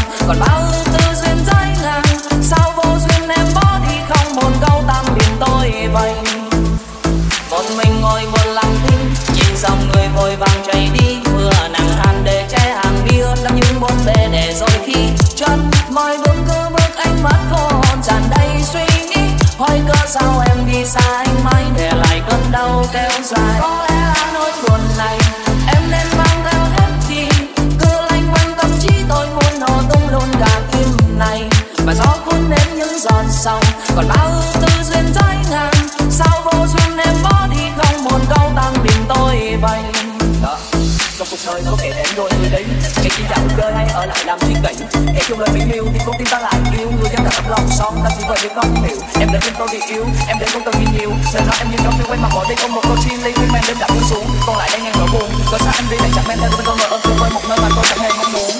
còn bao ưu tư duyên dối ngang. Sao vô duyên em bỏ đi không một câu tạm biệt tôi vậy. Một mình ngồi buồn lặng thinh, nhìn dòng người vội vàng chạy đi. Mưa nắng hàn để che hàng bia, đắm những bốn bề để rồi khi chân mọi bước cứ bước ánh mắt vô hồn tràn đầy suy nghĩ. Hỏi cớ sao em đi xa anh mãi để lại cơn đau kéo dài. Có lẽ là nỗi buồn này em nên mang theo hết đi, cứ lanh quanh tâm trí tôi muốn nổ tung luôn cả tim này. Và gió cuốn đến những giọt sầu, còn bao ưu tư duyên dối ngang. Sao vô duyên em bỏ đi không một câu tạm biệt tôi vậy. Trong cuộc đời có thể đến đôi người đấy, kẻ chỉ dạo chơi hay ở lại làm suy nghĩ. Kẻ chung lời mình yêu thì con tim ta lại yêu. Người dám đặt tấm lòng son ta chỉ vậy để không hiểu. Em đến bên tôi vì yêu, em đến không cần gì nhiều. Lời nói em như trong phim quay mặt bỏ đi không một câu chi ly. Phim em đêm đã buông xuống, còn lại đang ngang nỗi buồn. Cớ sao em đi lại chẳng men theo bên tôi ngờ ơn tôi với một nơi mà tôi chẳng hề mong muốn.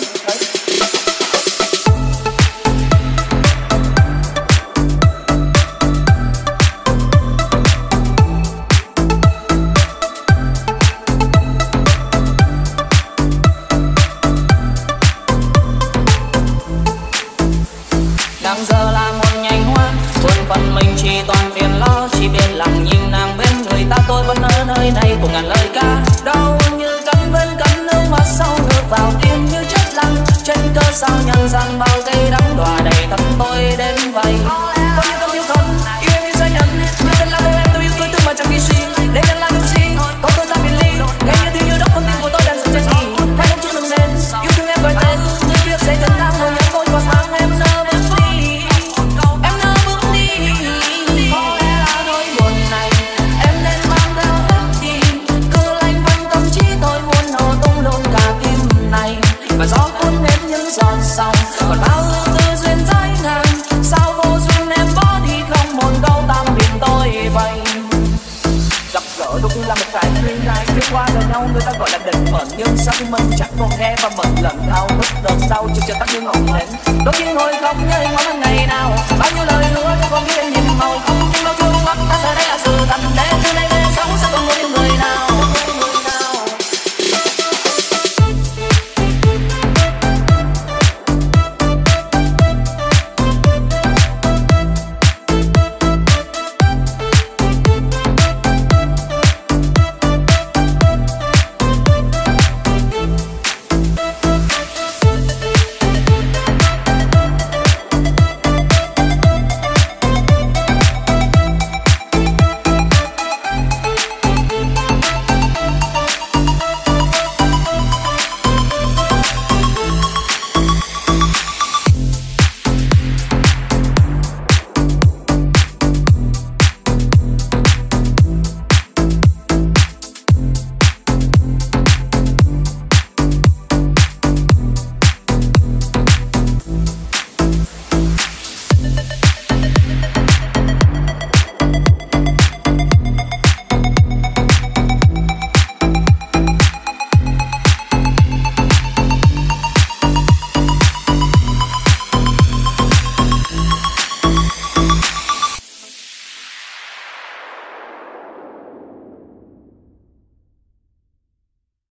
Đang giờ là một nhành hoa, buồn phần mình chỉ toàn phiền lo. Chỉ biết lặng nhìn nàng bên người ta, tôi vẫn ở nơi này cùng ngàn lời ca. Đau như cắn bên cắn nước mắt sâu ngược vào tim như chất lặng. Trên cơ sao nhận rằng bao cây đắng đọa đầy tâm tôi đến vậy. Có những câu yêu không, yêu em như sai nhân. Như tên là em tôi yêu tôi mà chẳng biết suy. Để nhận lại những gì, có tôi ta biệt ly. Ngay như tiếng như đốc con tim của tôi đang dần chân gì. Hãy không chút đừng nên, yêu thương em gọi tên. Người biết sẽ chân đang ngồi nhắm tôi và sáng em nỡ bước đi. Em nỡ bước đi. Có lẽ là nỗi buồn này em nên mang theo hết đi, cứ lanh quanh tâm trí tôi muốn nổ tung luôn cả tim này. Và gió cuốn đến những giọt sầu, còn bao ưu tư duyên dối ngang. Sao vô duyên em bỏ đi không một câu tạm biệt tôi vậy. Gặp gỡ đôi khi là một cái duyên này, đi qua đời nhau người ta gọi là định mệnh. Nhưng sao khi mình chẳng còn nghe và mình lần thao thức đợt sau chưa tắt như ngọn nến. Đôi khi ngồi khóc nhớ ngóng ngày nào bao nhiêu lời hứa